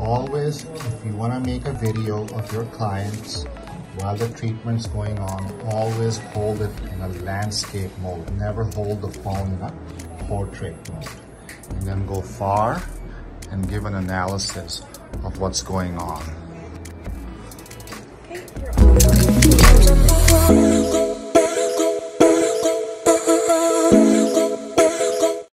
always, if you want to make a video of your clients while the treatment's going on, always hold it in a landscape mode. Never hold the phone in a portrait mode. And then go far and give an analysis of what's going on. Okay,